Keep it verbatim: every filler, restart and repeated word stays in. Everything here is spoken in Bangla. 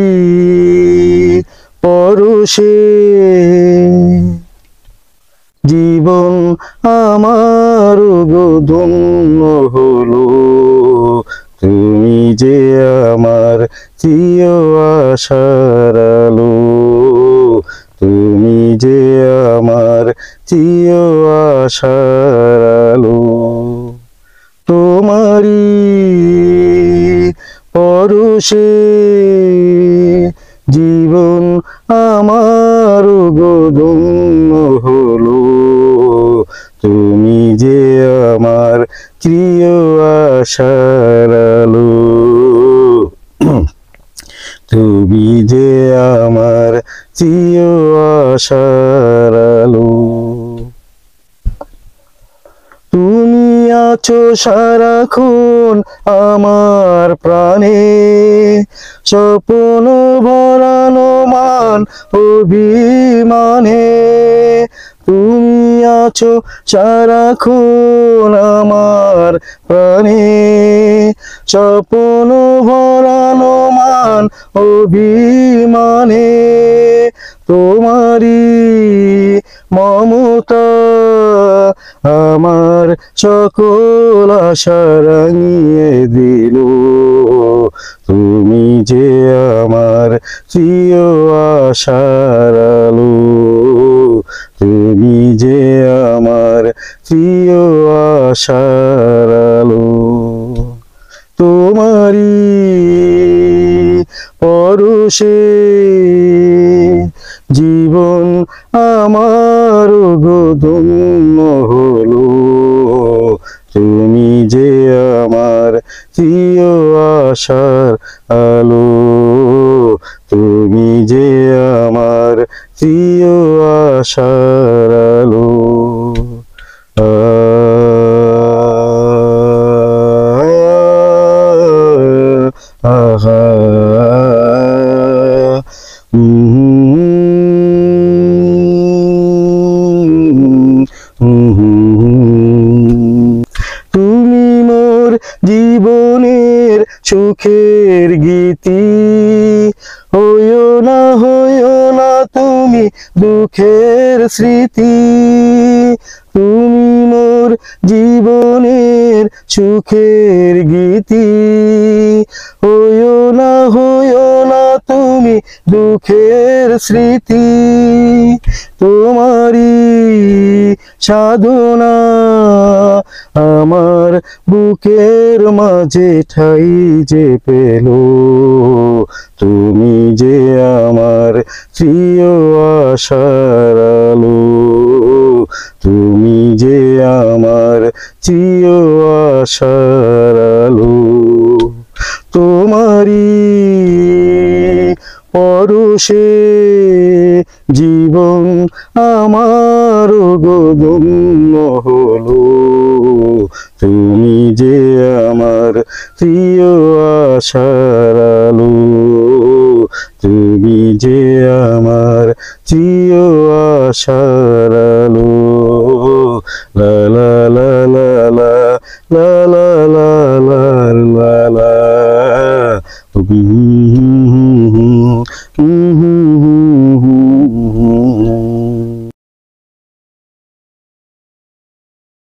পরশে জীবন আমার গো ধন্য হলো, তুমি যে আমার চির আশার আলো, তুমি যে আমার চির আশার আলো। তোমারি পরশে জীবন আমার গো ধন্য হলো, তুমি যে আমার চির আশার আলো, তুমি যে আমার চির আশার আলো। তুমি আছো সারাক্ষণ আমার প্রাণে, স্বপ্ন ভরানো মান অভিমানে। তুমি আছো সারাক্ষণ আমার প্রাণে, স্বপ্ন ভরানো মান অভিমানে। তোমারি মমতা আমার সকল আশা রাঙিয়ে দিল, তুমি যে আমার চির আশার আলো, তুমি যে আমার চির আশার আলো। তোমারি পরশে জীবন আমার গো ধন্য হলো, তুমি যে আমার চির আশার আলো, তুমি যে আমার চির আশার আলো। আহা তুমি মোর জীবনের সুখের গীতি, হইও না হইও না তুমি দুঃখের স্মৃতি। তুমি মোর জীবনের সুখের গীতি, হইও না হইও না তুমি দুঃখের স্মৃতি। তোমারি সাধনা আমার বুকের মাঝে ঠাই যে পেল, তুমি যে আমার চির আশার আলো, তুমি যে আমার চির আশার আলো। তোমারি পরশে জীবন আমার গো ধন্য হলো, তুমি যে আমার প্রিয় আশার আলো, তুমি যে আমার প্রিয় আশার আলো। লা লা লা লা লা লা লা লা লা লা লা লা।